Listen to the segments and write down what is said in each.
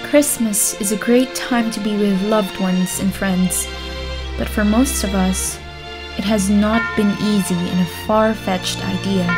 Christmas is a great time to be with loved ones and friends, but for most of us, it has not been easy and a far-fetched idea.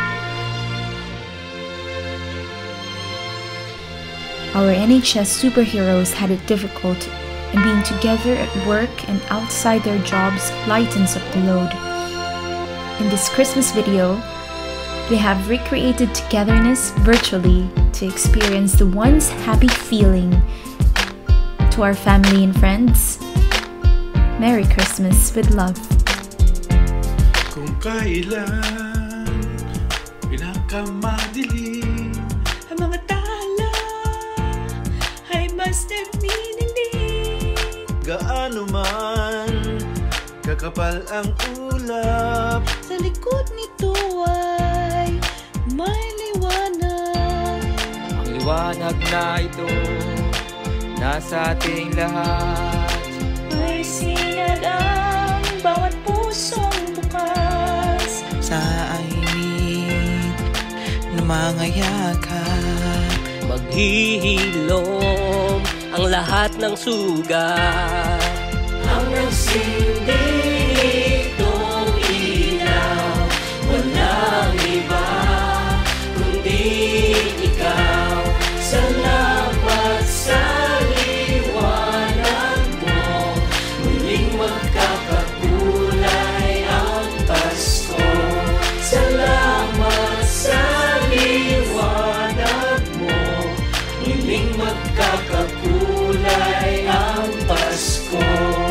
Our NHS superheroes had it difficult, and being together at work and outside their jobs lightens up the load. In this Christmas video, they have recreated togetherness virtually to experience the once happy feeling. To our family and friends, Merry Christmas with love. Kung kailan pinakamadilim ang mga tala ay mas nagniningning. Gaano man kakapal ang ulap, Sa likod nito ay may liwanag. Ang liwanag na ito nasa ating lahat. May sinag ang bawat pusong bukas. Sa init na mga yakap, Maghihilom ang lahat ng sugat. Ang nagsindi itong ilaw, walang iba kundi ikaw. Salamat sa liwanag mo, muling magkakakulay ang Pasko. Salamat sa liwanag mo, muling magkakakulay ang Pasko.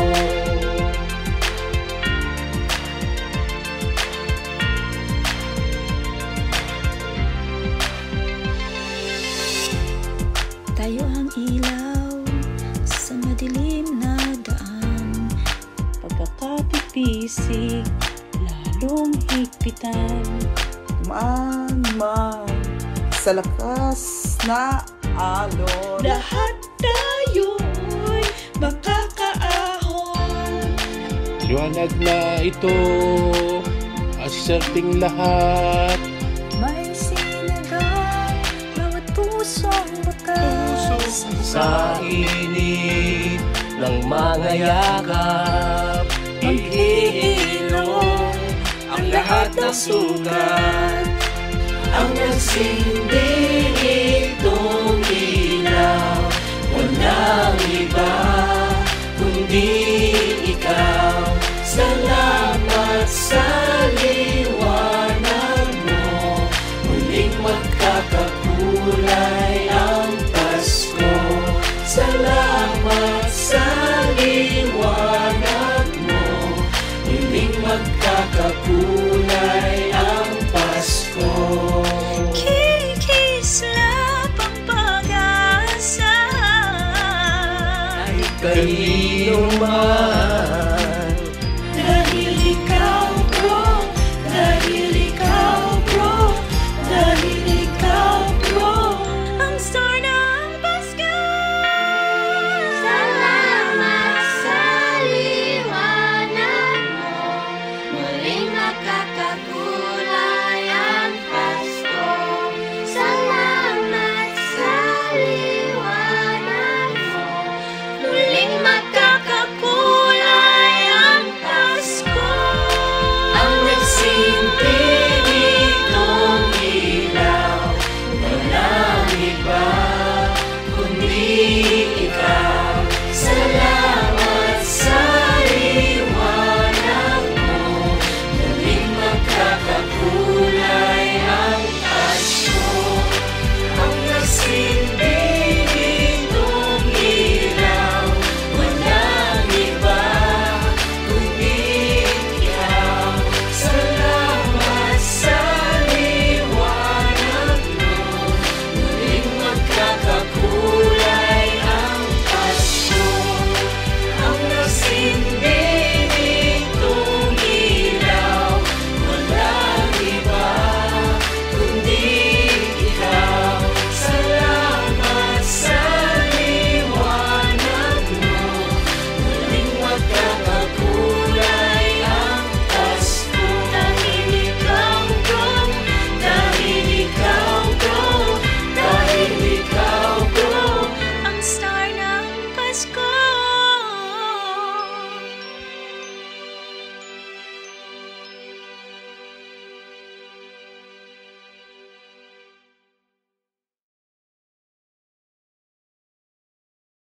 Tayo ang ilaw sa madilim na daan, pagkakapipisig lalong higpitan. man sa lakas na alon. Lahat tayo'y makakaahon. liwanag na ito aserting lahat. May sinagang bawat pusong bukas. Sa init ng mga yakap, maghihilom ang lahat ng sugat. Ang nagsindi itong ilaw, walang iba kundi ikaw. Salamat sa liwanag mo, muling magkakakulay ang Pasko. Salamat sa liwanag mo, muling magkakakulay ang Pasko. Kikislap ang pag-asa, Kanino man